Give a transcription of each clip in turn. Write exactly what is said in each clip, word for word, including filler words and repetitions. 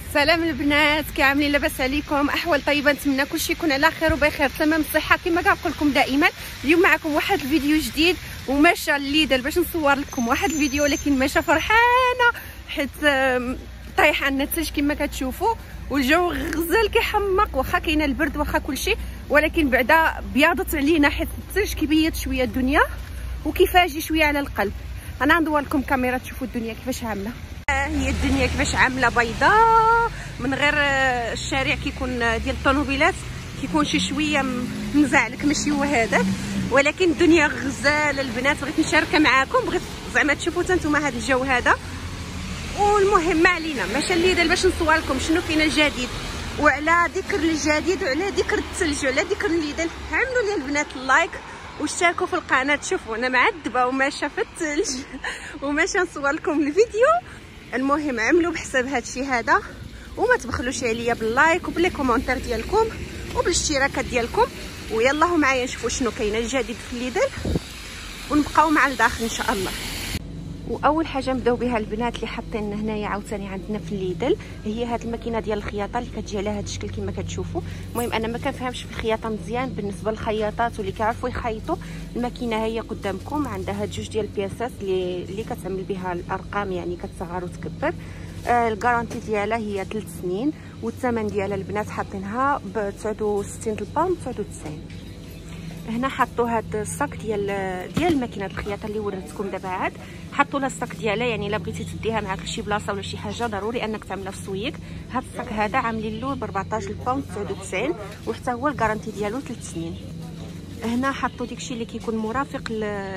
سلام البنات، كي عاملين؟ لاباس عليكم؟ احوال طيبه، نتمنى كلشي يكون على خير وبخير تمام الصحه. كما كنقول لكم دائما، اليوم معكم واحد الفيديو جديد وماشى الليدل باش نصور لكم واحد الفيديو، ولكن ماشى فرحانه حيت طايح عندنا الثلج كما كتشوفوا، والجو غزال كيحمق، واخا كاينه البرد واخا كلشي، ولكن بعدا بياضت علينا حيت الثلج كيبيض شويه الدنيا وكيفاجي شويه على القلب. انا ندور لكم كاميرا تشوفوا الدنيا كيفاش عامله. هي الدنيا كيفاش عامله بيضاء، من غير الشارع كيكون ديال الطوموبيلات كيكون شي شويه مزعلك، ماشي هو هذاك، ولكن الدنيا غزاله البنات. بغيت نشاركها معاكم، بغيت زعما تشوفوا حتى نتوما هذا الجو هذا. والمهم ما علينا، ماشي الليل باش نصور لكم شنو كاين الجديد. وعلى ذكر الجديد وعلى ذكر الثلج وعلى ذكر الليل، عملوا لي البنات اللايك واشتركوا في القناه. شوفوا انا معذبه وماشيه في الثلج وماشي نصور لكم الفيديو. المهم عملوا بحساب هادشي هذا، وما تبخلوش عليا باللايك وبلي كومونتير ديالكم وبالاشتراكات ديالكم. ويلا معايا نشوفوا شنو كاين الجديد في الليدل ونبقاو مع الداخل ان شاء الله. واول حاجه نبداو بها البنات اللي حاطين هنايا عاوتاني عندنا في الليدل، هي هاد الماكينه ديال الخياطه اللي كتجي على هاد الشكل كما كتشوفوا. المهم انا ما كنفهمش في الخياطه مزيان، بالنسبه للخياطات واللي كيعرفوا يخيطوا، الماكينه هي قدامكم عندها جوج ديال البياسات اللي اللي كتعمل بها الارقام، يعني كتصغر وتكبر. آه الكارونتي ديالها هي ثلاث سنين، والثمن ديالها البنات حاطينها ب تسعة وستين الباوند تسعة وتسعين. هنا حطوا هاد الصاك ديال ديال ماكينه الخياطه اللي وريتكم دابا، عاد حطوا لها الصاك ديالها، يعني الا بغيتي تديها معاك لشي بلاصه ولا شي حاجه ضروري انك تعملها في السويق. هاد الصاك هذا عاملين له ب أربعطاش الباوند تسعة وتسعين، وحتى هو الكارونتي ديالو ثلاث سنين. هنا حطوا داكشي اللي كيكون مرافق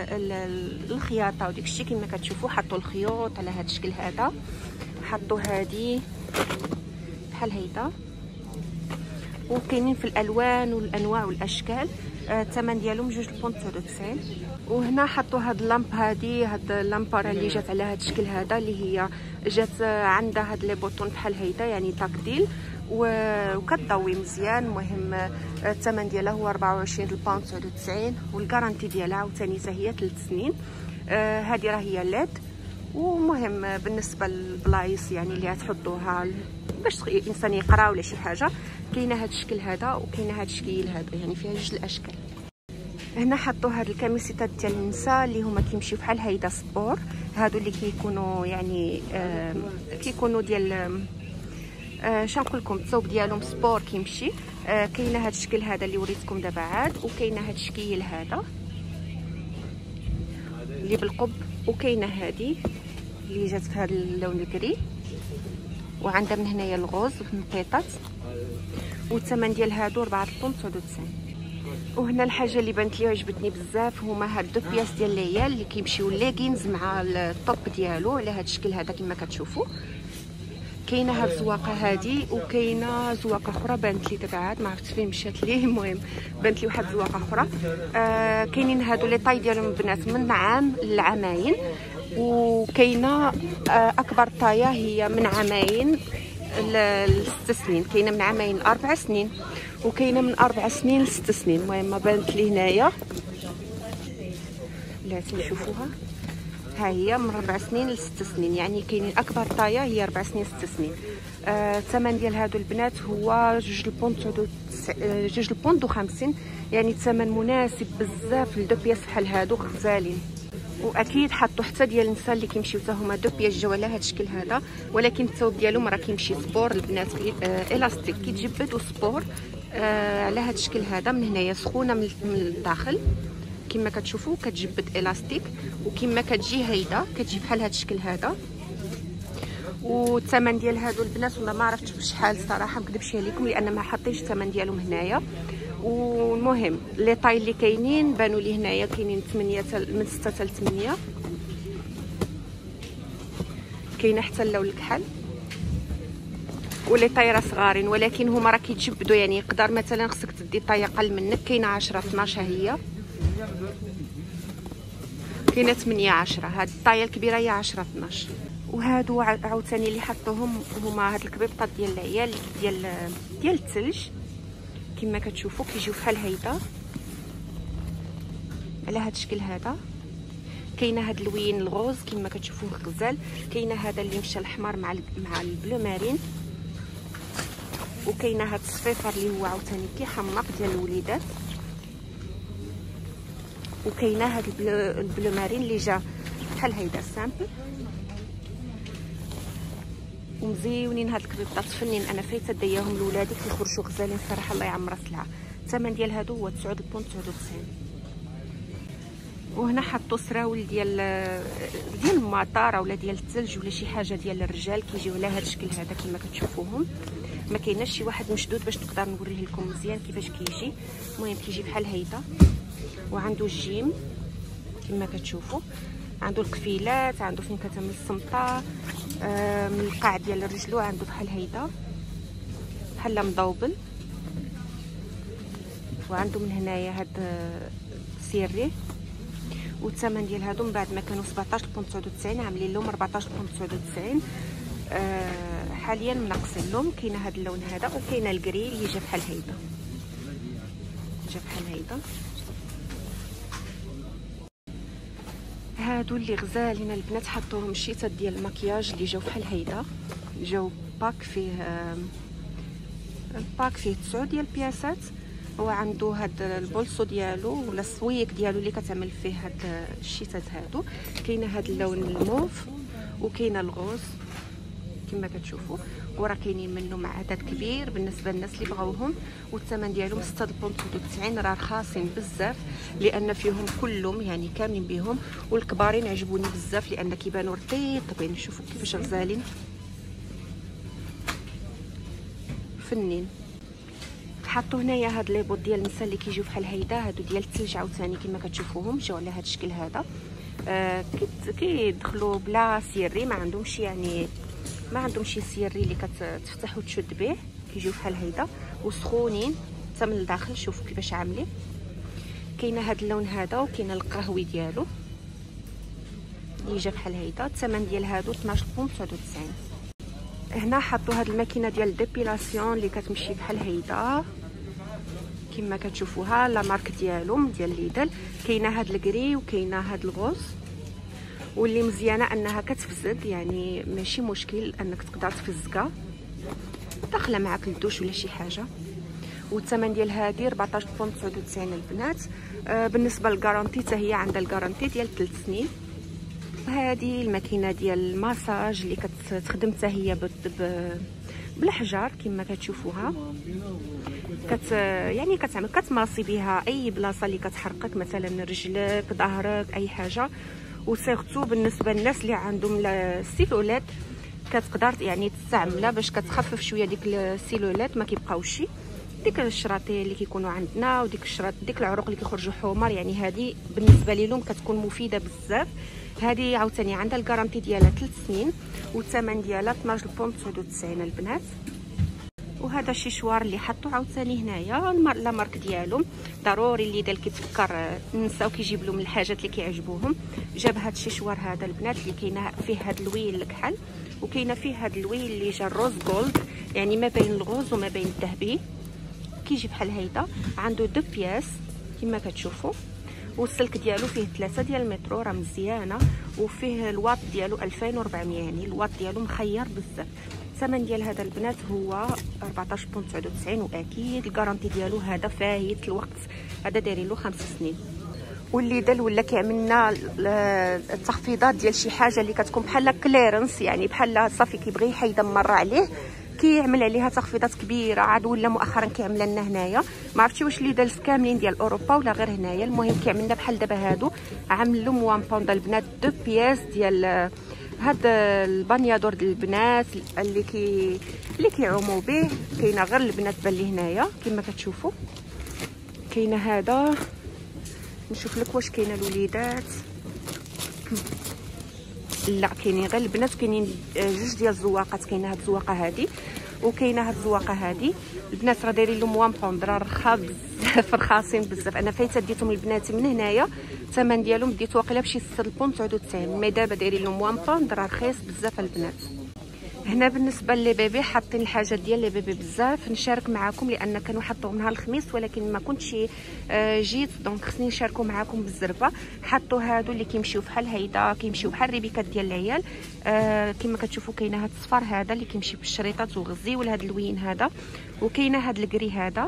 للخياطه وداكشي كما كتشوفوا، حطوا الخيوط على هاد الشكل هذا، حطوا هادي بحال هيدا، وكاينين في الالوان والانواع والاشكال. الثمن آه ديالهم جوج البونت تسعة وتسعين. وهنا حطوا هاد اللامب، هادي هاد اللامباره اللي جات على هاد الشكل هذا، اللي هي جات عندها هاد لي بوطون بحال هيدا، يعني تاكتيل وكتضوي مزيان. المهم الثمن ديالها هو أربعة وعشرين الباوند تسعة وتسعين، والكارانتي ديالها عاوتاني حتى هي ثلاث سنين. آه هادي راه هي ليد. ومهم بالنسبه للبلايص يعني اللي غتحطوها باش الانسان يقرا ولا شي حاجه، كاينه هذا الشكل هذا وكاينه هذا الشكل هذا، يعني فيها جوج الاشكال. هنا حطوا هاد الكميسيتات ديال النساء اللي هما كيمشيو بحال هيدا سبور، هادو اللي كيكونوا يعني آه كيكونوا ديال آه شنقول لكم الثوب ديالهم سبور كيمشي. آه كاينه هذا الشكل هذا اللي وريتكم دابا عاد، وكاينه هذا الشكل هذا اللي بالقب، وكاينه هذه اللي جات في هذا اللون الكري، وعندها من هنايا الغوز في النقيطات، والثمن ديال هادو أربعة البوند تسعة وتسعين. وهنا الحاجه اللي بانت لي عجبتني بزاف هما هاد دو بياس ديال العيال اللي كيمشيو ليغينز مع الطوب ديالو على هاد الشكل هذا كما كتشوفوا. كاينه هاد الزواقه هادي، وكاينه زواقه اخرى بانت لي دابا عاد ما عرفتش فين مشات ليه. المهم بانت لي واحد الزواقه اخرى. آه كاينين هادو لي طاي ديالهم البنات من عام لعامين، وكاينه آه اكبر طايه هي من عامين لست سنين، كاينه من عامين لاربع سنين، وكاينه من اربع سنين لست سنين. المهم ما بانت لي هنايا لا تشوفوها، ها هي من أربع سنين لست سنين، يعني كاينين اكبر طايه هي أربع سنين ست سنين. آه الثمن ديال هادو البنات هو جوج البوند جوج البوند وخمسين، يعني الثمن مناسب بزاف لدو بياس بحال هادو غزالين. واكيد حطوا حتى ديال النساء اللي كيمشيو حتى هما دو بياس جاو على هاد الشكل هذا، ولكن الثوب ديالهم راه كيمشي سبور البنات، آه الاستيك كيتجبد وسبور آه على هاد الشكل هذا. من هنايا سخونه من الداخل كما كتشوفوا، كتجبد الاستيك، وكما كتجي هيدا كتجي بحال هاد الشكل هذا. والثمن ديال هادو البنات والله ما عرفتش بشحال صراحه، ما نكذبش عليكم لان ما حطيتش الثمن ديالهم هنايا. والمهم لي طاي اللي كاينين بانوا لي هنايا كاينين ثمانية من ستة حتى ثمانية، كاينه حتى اللون الكحل، ولي طاي راه صغارين ولكن هما راه كيتجبدوا، يعني يقدر مثلا خصك تدي طاي اقل منك. كاينه عشرة اثناش هي، كاينه ثمانية عشرة، هاد الطايه الكبيره هي عشرة اثناش. وهادو عاوتاني اللي حطوهم هما هاد الكبيبطات ديال العيال ديال ديال الثلج كما كتشوفوا، كيجيو بحال هيدا على هاد الشكل هذا. كاينه هاد اللوين الغوز كما كتشوفوه غزال، كاينه هذا اللي مشى الاحمر مع مع البلو مارين، وكاينه هاد الصفيفر اللي هو عاوتاني كيحمق ديال الوليدات، وكاينه هاد البلو, البلو مارين اللي جا بحال هيدا سامبل ومزيونين. هاد الكريطات فنين، انا فايته داياهم لولادي كيخرجوا غزالين صراحه، الله يعمر السلعه. الثمن ديال هادو هو تسعة بونت تسعة وتسعين. وهنا حطوا سراول ديال ديال المطار ولا ديال الثلج ولا شي حاجه ديال الرجال كيجيو على هذا الشكل هذا كما كتشوفوهم. ما كايناش شي واحد مشدود باش نقدر نوريه لكم مزيان كيفاش كيجي. المهم كيجي بحال هيدا، وعنده الجيم كما كتشوفوا، عنده القفيلات، عنده فين كتعمل الصمطه، آه من القاع ديال رجلو عنده بحال هيدا بحال مضوبل، وعنده من هنايا هاد سيري. والثمن ديال هادو من بعد ما كانوا سبعطاش بونت تسعة وتسعين عاملين لهم أربعطاش بونت تسعة وتسعين. آه حاليا منقصين لهم. كاينه هاد اللون هذا، وكاينه الكري اللي جا بحال هيدا، جا بحال هيدا. هادو اللي غزالين البنات حطوهم الشيتات ديال المكياج اللي جاو بحال هيدا، جاو باك فيه آه الباك فيه تسعة ديال البياسات. هو عنده هاد البولسو ديالو ولا السويك ديالو اللي كتعمل فيه هاد الشيتات هادو. كاينه هاد اللون الموف وكاينه الغوز كما كتشوفوا، وراه كاينين منهم عدد كبير بالنسبه للناس اللي بغاوهم. والثمن ديالهم ستة بونت تسعة وتسعين، راه رخاصين بزاف لان فيهم كلهم يعني كاملين بهم. والكبارين عجبوني بزاف لان كيبانوا رطيبين، شوفوا كيفاش غزالين فنين. حطوا هنايا هاد لي بوط ديال النساء اللي كيجيو بحال هيدا، هادو ديال الثلج عاوتاني كما كتشوفوهم، جاو على هاد الشكل هذا. آه كيدخلوا بلا سيري، ما عندهمش يعني ما عندهم شي سيري اللي كتفتح وتشد به، كيجيو بحال هيدا وسخونين حتى من الداخل. شوفوا كيفاش عاملين. كاينه هاد اللون هذا وكاينه القهوي ديالو اللي جا بحال هيدا. الثمن ديال هادو اثناش بونت تسعة وتسعين. هنا حطوا هاد الماكينه ديال الديبيلاسيون اللي كتمشي بحال هيدا كما كتشوفوها، لا مارك ديالهم ديال ليدل. كاينه هاد الكري وكاينه هاد الغوز، واللي مزيانه انها كتفزد، يعني ماشي مشكل انك تقدر تفزكها داخله معاك للدوش ولا شي حاجه. والثمن ديال هذه أربعطاش بونت تسعة وتسعين البنات. آه بالنسبه للكارونتي حتى هي عندها الكارونتي ديال ثلاث سنين. هذه الماكينه ديال الماساج اللي كتخدم حتى هي بالحجار كما كتشوفوها، كت يعني كتعمل كتماصي بها اي بلاصه اللي كتحرقك، مثلا رجلك، ظهرك، اي حاجه. وسيرتو بالنسبه للناس اللي عندهم السيلولات كتقدر يعني تستعملها باش كتخفف شويه ديك السيلولات، ما كيبقاوش ديك الشراطين اللي كيكونوا عندنا وديك الشراط ديك العروق اللي كيخرجوا حمر. يعني هذه بالنسبه لهم كتكون مفيده بزاف. هذه عاوتاني عندها الكارونتي ديالها ثلاث سنين، والثمن ديالها اثناش بونت تسعة وتسعين البنات. وهذا الشيشوار اللي حطوا عاوتاني هنايا لا مارك ديالهم. ضروري اللي دال كيتفكر نساو كيجيب لهم الحاجات اللي كيعجبوهم. جاب هذا الشيشوار هذا البنات اللي كاينه فيه هذا اللويل الكحل، وكاينه فيه هذا اللويل اللي جا الروز جولد، يعني ما بين الغوز وما بين الذهبي. كيجي بحال هيدا، عنده دو بياس كما كتشوفوا، والسلك ديالو فيه ثلاثة ديال المترو، راه مزيانه. وفيه الواط ديالو ألفين وأربعمية، يعني الواط ديالو مخير بزاف. الثمن ديال هذا البنات هو أربعطاش بونت تسعة وتسعين، واكيد الكارونتي ديالو هذا فايت الوقت، هذا دايرين له خمس سنين. واللي دال ولا كيعمل لنا التخفيضات ديال شي حاجه اللي كتكون بحال كليرنس، يعني بحال صافي كيبغي يحيدها مره عليه كيعمل عليها تخفيضات كبيره. عاد ولا مؤخرا كيعمل لنا هنايا، ما عرفتش واش اللي دال كاملين ديال اوروبا ولا غير هنايا. المهم كيعمل لنا بحال دابا هادو، عامل لهم وان بوند البنات دو بياس ديال هاد البانيادور ديال البنات اللي كي اللي كيعوموا به. كاينه غير البنات بان لي هنايا كما كتشوفوا. كاينه هذا، نشوف لك واش كاينه الوليدات. لا كاينين غير البنات. كاينين جوج ديال الزواقات، كاينه هاد الزواقه هادي وكاينه هاد الزواقه هادي. البنات راه دايرين لهم وان بوند، راه رخا بزاف، رخاصين بزاف. انا فايته ديتهم البنات من هنايا، الثمن ديالهم ديت واقيلا بشي ستة بونت تسعة وتسعين، مي دابا دايرين لهم وان بوند، راه رخيص بزاف البنات. هنا بالنسبه للبيبي حاطين الحاجات ديال لي بيبي بزاف، نشارك معكم لان كانوا حطوهم نهار الخميس ولكن ما كنتش جيت، دونك خصني نشاركوا معكم بالزربه. حطوا هادو اللي كيمشيو بحال هيدا، كيمشيو بحال الريبيكات ديال العيال. آه كما كتشوفوا كاينه هاد الصفر هذا اللي كيمشي بالشريطات وغزي، وهذا اللوين هذا، وكاينه هاد الكري هذا،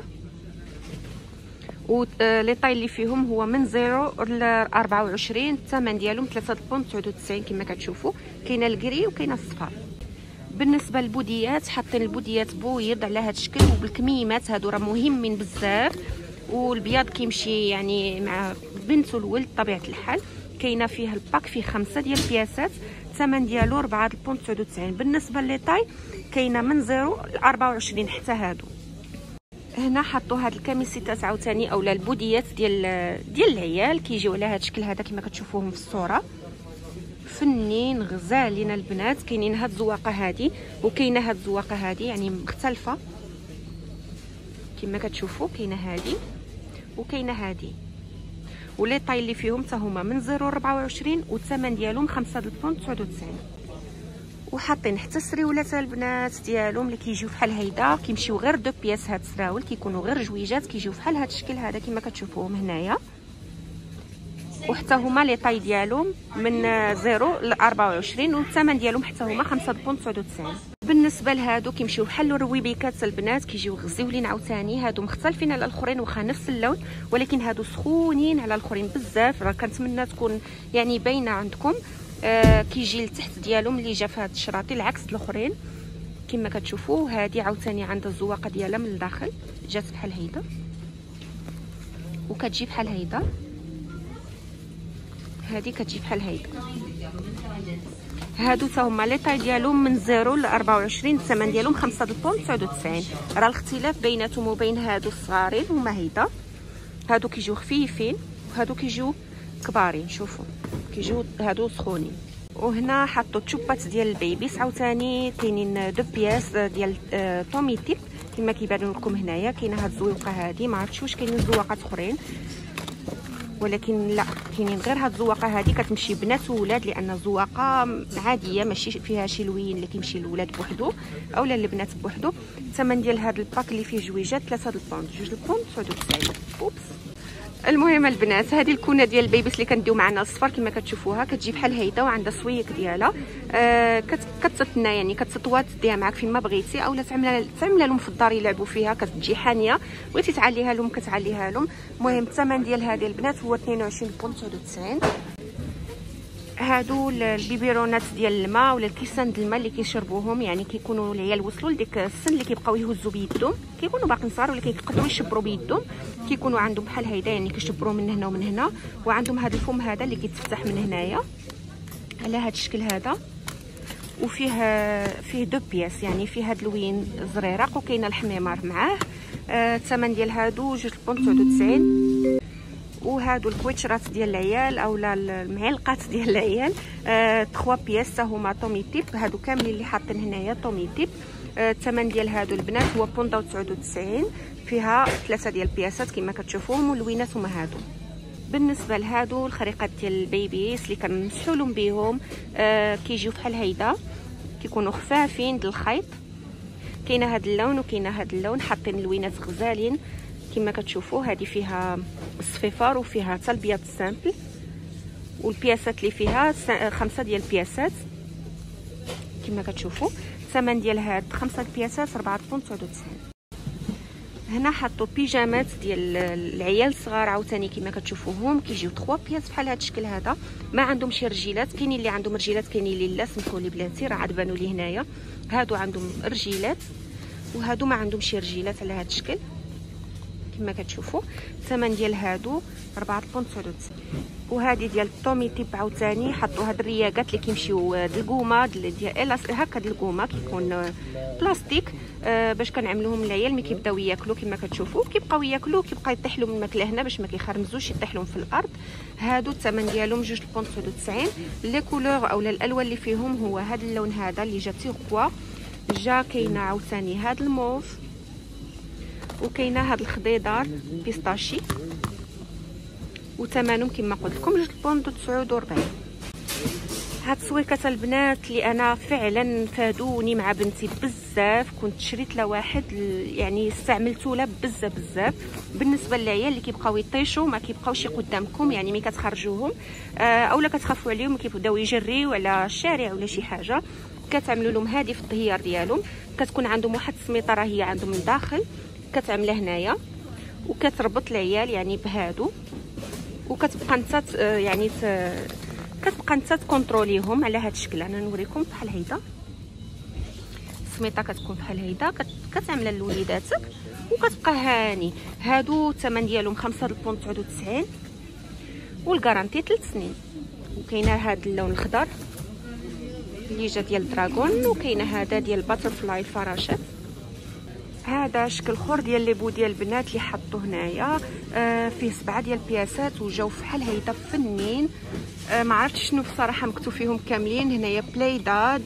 و لي طاي اللي فيهم هو من زيرو ل أربعة وعشرين، الثمن ديالهم ثلاثة بونط تسعة وتسعين كما كتشوفوا. كاينه الكري وكاينه الصفر. بالنسبه للبوديات حاطين البوديات بويض على هذا الشكل وبالكميمات، هادو راه مهمين بزاف، والبياض كيمشي يعني مع بنت والولد طبيعه الحال. كاينه فيها الباك فيه خمسه ديال البياسات، الثمن ديالو أربعة بونط تسعة وتسعين. بالنسبه لي طاي كاينه من زيرو ل أربعة وعشرين حتى هادو. هنا حطوا هاد الكميسيتات عاوتاني اولا البوديات ديال ديال العيال، كيجيو على هاد الشكل هذا كما كتشوفوهم في الصوره، فنين غزالين البنات. كاينين هاد الزواقه هادي وكاينه هاد الزواقه هادي يعني مختلفه كما كتشوفوا، كاينه هادي وكاينه هادي، ولي طاي اللي فيهم حتى هما من زيرو ل أربعة وعشرين والثمن ديالهم خمسة بونط تسعة وتسعين. وحاطين حتى السريولات البنات ديالهم اللي كيجيو بحال هيدا، كيمشيو غير دو بياس. هاد السراول كيكونوا غير جويجات، كيجيو بحال هاد الشكل هذا كما كتشوفوهم هنايا، وحتى هما لي طاي ديالهم من زيرو ل أربعة وعشرين والثمن ديالهم حتى هما خمسة بونط تسعة وتسعين. بالنسبه لهادو كيمشيو بحال الرويبيكات البنات، كيجيو غزيولين عاوتاني. هادو مختلفين على الاخرين واخا نفس اللون، ولكن هادو سخونين على الاخرين بزاف. راه كنتمنى تكون يعني باينه عندكم. آه كيجي لتحت ديالهم اللي جا في هاد الشراطي العكس الاخرين كما كتشوفوا. هادي عاوتاني عندها الزواقه ديالها من الداخل، جات بحال هيدا وكتجي بحال هيدا، هادي كتجي بحال هيدا. هادو تا هما لي طاي ديالهم من زيرو ل أربعة وعشرين، الثمن ديالهم خمسة بونط تسعة وتسعين. راه الاختلاف بيناتهم وبين هادو الصغارين هما هيدا، هادو كيجيو خفيفين وهادو كيجيو كبارين. شوفوا كيجيو هادو سخونين. وهنا حطوا التشوبات ديال البيبيس عاوتاني، كاينين دو بياس ديال آه تومي تيب كما كيبانوا لكم هنايا. كاينه هاد الزويقه هادي، ما عرفتش واش كاينين زواقات اخرين ولكن لا، كاينين غير هاد الزواقه هادي كتمشي بنات وولاد، لان الزواقه عاديه ماشي فيها شي لوين اللي كيمشي للولاد بوحدو اولا البنات بوحدو. الثمن ديال هاد الباك اللي فيه جويجات ثلاثة البونط، جوج البونط تسعة وتسعين. اوبس. المهم البنات هذه الكونه ديال البيبيس اللي كنديو معنا الصفر كما كتشوفوها، كتجي بحال هيدا وعندها سويك ديالها. آه كتتنا يعني كتطوى تديها معاك فين ما بغيتي، اولا تعملها تعملها لهم في الدار يلعبوا فيها، كتجي حانيه بغيتي تعليها لهم كتعليها لهم. المهم الثمن ديال هذه البنات هو اثنين وعشرين بونط تسعة وتسعين. هادو البيبيرونات ديال الماء ولا الكيسان ديال الماء اللي كيشربوهم، يعني كيكونوا العيال وصلوا لديك السن اللي كيبقاو يهزوا بيدهم، كيكونوا باقيين صغار ولا كيقدروا يشبروا بيدهم، كيكونوا عندهم بحال هيدا يعني كيشبروا من هنا ومن هنا، وعندهم هذا الفم هذا اللي كيتفتح من هنايا على هذا الشكل هذا، وفيه فيه دو بياس يعني فيه هاد اللوين زريرق وكاينه الحميمار معاه. آه الثمن ديال هادو جوج بونط تسعة وتسعين. وهادو الكويتشرات ديال العيال اولا المعلقات ديال العيال آه ثلاثة بياس هما تومي تيب، هادو كاملين اللي حاطين هنايا تومي تيب. آه الثمن ديال هادو البنات هو بونط تسعة وتسعين، فيها ثلاثه ديال البياسات كما كتشوفوهم، واللوينات هما هادو. بالنسبه لهادو الخريقات ديال البيبيس اللي كنمسحوا لهم بهم، آه كيجيو بحال هيدا، كيكونوا خفافين د الخيط. كاينه هاد اللون وكاينه هاد اللون، حاطين اللوينات غزالين كما كتشوفوا. هذه فيها الصفيفار وفيها حتى البياض السامبل، والبياسات اللي فيها خمسه ديال البياسات كما كتشوفوا. الثمن ديال هاد خمسه البياسات أربعة بونط تسعة وتسعين. هنا حطوا بيجامات ديال العيال الصغار عاوتاني كما كتشوفوهم، كيجيو ثلاثة بياس بحال هاد الشكل هذا، ما عندهم شي رجيلات. كاينين اللي عندهم رجيلات كاينين اللي لا، سمحوا لي بلاتي راه عاد بانوا لي هنايا. هادو عندهم رجيلات وهادو ما عندهم شي رجيلات على هاد الشكل كما كتشوفوا. الثمن ديال هادو أربعة بونط تسعة وتسعين. وهذه ديال الطومي تيب عاوتاني، حطوا هاد الرياقات اللي كيمشيو د الكوما ديال هكا د الكوما، كيكون بلاستيك آه باش كنعملوهم للعيال ملي كيبداو ياكلوا كما كتشوفوا، كيبقاو ياكلوا كيبقى يطيح لهم الماكله هنا باش ما كيخرمزوش يطيح لهم في الارض. هادو الثمن ديالهم جوج بونط تسعة وتسعين. لي كولور اولا الالوان اللي فيهم هو هاد اللون هذا اللي جا تيغوا، جا كاينه عاوتاني هاد الموف، وكاينه هاد الخضيدار بيستاشي، وثمنهم كما قلت لكم جوج بونط تسعة وأربعين. هاد السويكات البنات اللي انا فعلا فادوني مع بنتي بزاف. كنت شريت له واحد يعني استعملته له بزاف بزاف. بالنسبه للعيال اللي كيبقاو يطيشوا ما كيبقاوش قدامكم، يعني ملي كتخرجوهم آه اولا كتخافوا عليهم كيبداو يجريو على الشارع ولا شي حاجه، كتعملوا لهم هذه في الظهير ديالهم. كتكون عندهم واحد السميطه هي عندهم من الداخل كتعملها هنايا وكتربط العيال يعني بهادو، وكتبقى انت يعني كتبقى انت تكونتروليهم على هذا الشكل. انا نوريكم بحال هيدا السميطه كتكون بحال هيدا كتعملها لوليداتك وكتبقى هاني. هادو الثمن ديالهم خمسة البون تسعة وتسعين والكارانتي ثلاث سنين. وكاينه هاد اللون الخضر اللي جا ديال دراغون، وكاينه هذا ديال باترفلاي الفراشات. هذا شكل اخر ديال لي بو ديال البنات اللي حطوه هنايا آه فيه سبعه ديال البياسات وجاو فحال هيدا فنين. آه ما عرفتش شنو بصراحه مكتوب فيهم كاملين هنايا بلاي داد.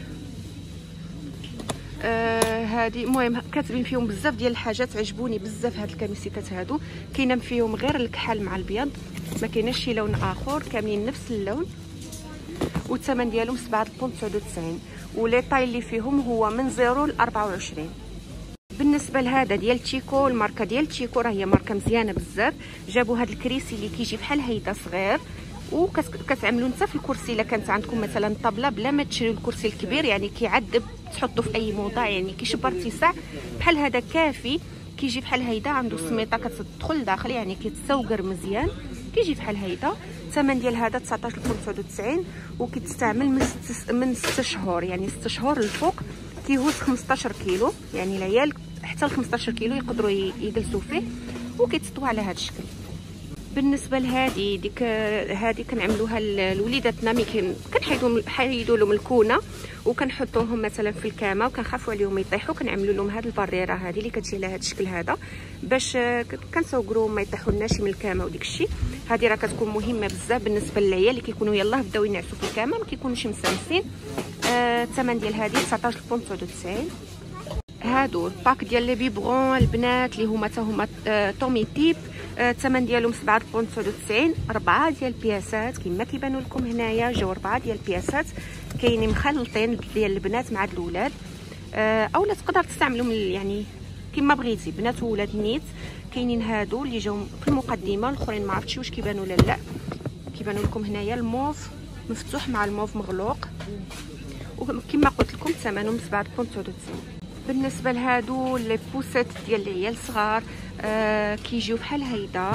آه هادي المهم كاتبين فيهم بزاف ديال الحاجات عجبوني بزاف. هاد الكميسيتات هادو كاينه فيهم غير الكحل مع البيض، ما كايناش شي لون اخر، كاملين نفس اللون. والثمن ديالهم سبعة البون تسعة وتسعين ولي طاي اللي فيهم هو من صفر ل أربعة وعشرين. بالنسبه لهذا ديال تشيكو، الماركه ديال تشيكو راه هي ماركه مزيانه بزاف. جابوا هذا الكريسي اللي كيجي بحال هيدا صغير وكتعملوا انت في الكرسي. الا كانت عندكم مثلا طابله بلا ما تشريو الكرسي الكبير يعني كيعذب تحطوا في اي موضع، يعني كيشبر اتساع بحال هذا كافي. كيجي بحال هيدا عنده سميطه كتدخل داخل يعني كيتسوقر مزيان، كيجي بحال هيدا. الثمن ديال هذا تسعطاش البون تسعة وتسعين وكيتستعمل من ست من ست شهور، يعني ست شهور للفوق. كيهوز خمسطاش كيلو، يعني العيال حتى ل خمسطاش كيلو يقدروا يجلسوا فيه وكيتسطوا على هذا الشكل. بالنسبه لهذه ديك هذه كنعملوها لوليداتنا ملي كنحيدوا حيدوا لهم الكونه وكنحطوهم مثلا في الكامه وكنخافوا عليهم يطيحوا، كنعملوا لهم هذه الباريره هذه اللي كتجي على هذا الشكل هذا باش كنسوقروهم ما يطيحولناش من الكامه وديك الشيء. هذه راه كتكون مهمه بزاف بالنسبه للعيال اللي كيكونوا يلاه بداو ينعسوا في الكامه ما كيكونوش مسامسين. الثمن آه ديال هذه تسعطاش البون تسعة وتسعين. هادو الباك ديال لي بيبغون البنات اللي هما حتى هما آه تومي تيب. الثمن آه ديالهم سبعة البون تسعة وتسعين. أربعة ديال البياسات كما كيبانوا لكم هنايا، جاو أربعة ديال البياسات كاينين مخلطين ديال البنات مع الاولاد. آه اولا تقدر تستعملهم يعني كما بغيتي بنات وولاد نيت. كاينين هادو اللي جاو في المقدمه، الاخرين ما عرفتش واش كيبانوا ولا لا. كيبانوا لكم هنايا الموف مفتوح مع الموف مغلوق، وكما قلت لكم ثمنهم سبعة البون تسعة وتسعين. بالنسبه لهادو لي بوسيت ديال العيال الصغار آه كيجيو بحال هيدا.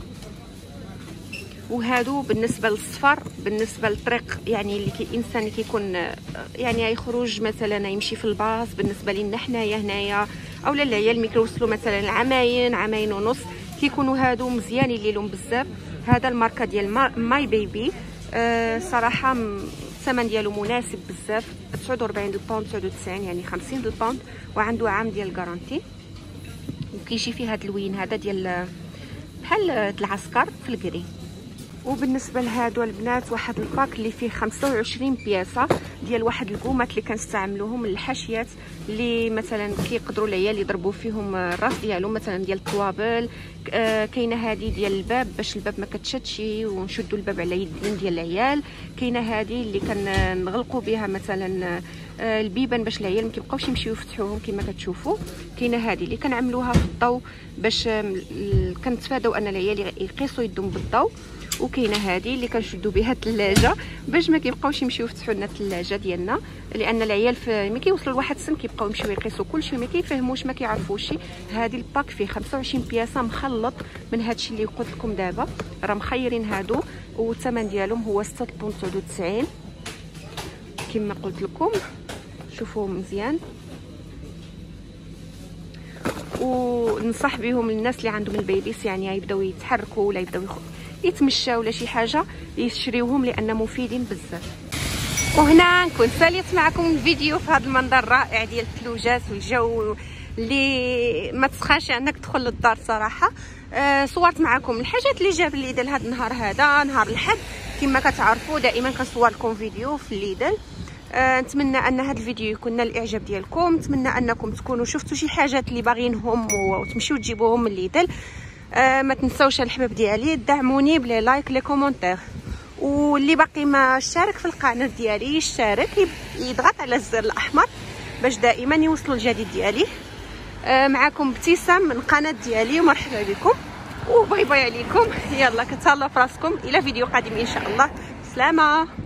وهادو بالنسبه للصفر بالنسبه للطريق يعني اللي كي الانسان اللي كيكون يعني يخرج مثلا يمشي في الباص. بالنسبه لنا حنايا هنايا اولا العيال ملي كيوصلوا مثلا عامين عامين ونص كيكونوا هادو مزيانين ليهم بزاف. هذا الماركه ديال ماي بيبي آه صراحه الثمن ديالو مناسب بزاف، تسعة وأربعين البوند تسعة وتسعين يعني خمسين البوند، وعنده عام ديال الكارونتي. وكيجي فيه هذا اللوين هذا ديال بحال العسكر في الكري. وبالنسبه لهادو البنات واحد الباك اللي فيه خمسة وعشرين بياسه ديال واحد الكومات اللي كنستعملوهم للحاشيات اللي مثلا كيقدروا العيال يضربوا فيهم الراس ديالهم مثلا ديال الطوابل. آه كاينه هذه ديال الباب باش الباب ما كتشدش ونشدوا الباب على يدين ديال العيال. كاينه هذه اللي كنغلقوا بها مثلا آه البيبان باش العيال ما كيبقاوش يمشيو يفتحوهم كما كتشوفوا. كاينه هذه اللي كنعملوها في الضوء باش كنتفاداو ان العيال يقيسوا يدهم بالضوء. وكاينه هذه اللي كنشدوا بها الثلاجه باش ما كيبقاوش يمشيو يفتحوا لنا الثلاجه ديالنا، لان العيال ملي كيوصلوا لواحد السن كيبقاو يمشيو يقيسوا كلشي ما كيفهموش ما كيعرفوش. هذه الباك فيه خمسة وعشرين بياسه مخلط من هادشي اللي قلت لكم دابا، راه مخيرين هادو. والثمن ديالهم هو ستة البون تسعة وتسعين كما قلت لكم. شوفوا مزيان، وننصح بهم للناس اللي عندهم البيبيس يعني يبداو يتحركوا ولا يبداو يتمشاو ولا شي حاجه يشريوهم لان مفيدين بزاف. وهنا نكون ساليت معكم الفيديو في هذا المنظر الرائع ديال الثلوجات والجو اللي ما تسخاش انك تدخل للدار صراحه. أه صورت معكم الحاجات اللي جاب الليدل هذا النهار، هذا نهار الحد كما كتعرفوا دائما كنصور لكم فيديو في الليدل. أه نتمنى ان هذا الفيديو يكون نال الاعجاب ديالكم، نتمنى انكم تكونوا شفتوا شي حاجات اللي باغينهم وتمشيو تجيبوهم من الليدل. أه ما تنساوش الحباب ديالي دعموني بلي لايك لي كومونتير، واللي باقي ما اشترك في القناه ديالي يشترك، يضغط على الزر الاحمر باش دائما يوصلوا الجديد ديالي. آه معكم ابتسام من القناه ديالي، ومرحبا بكم وباي باي عليكم. يلا كتهلاو في راسكم، الى فيديو قادم ان شاء الله. سلامه.